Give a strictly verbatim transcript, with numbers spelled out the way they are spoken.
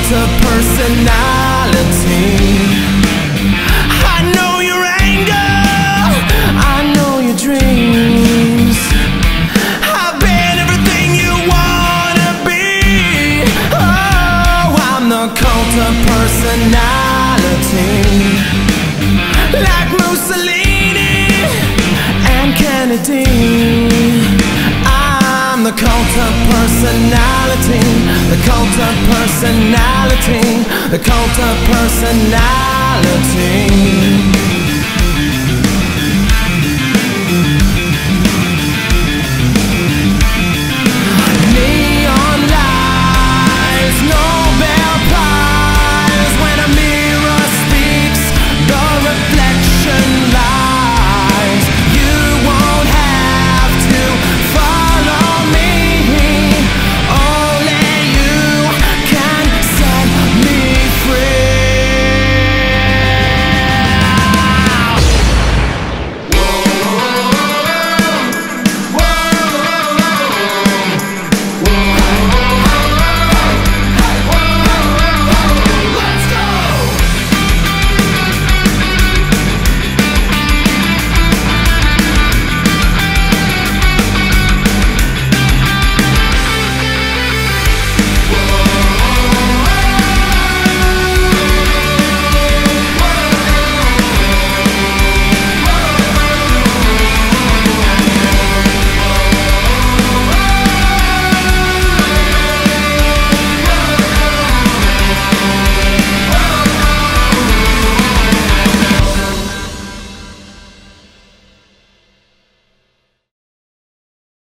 cult of personality. I know your anger, I know your dreams. I've been everything you wanna be. Oh, I'm the cult of personality. Like Mussolini and Kennedy, I'm the cult of personality. The cult of personality. The cult of personality.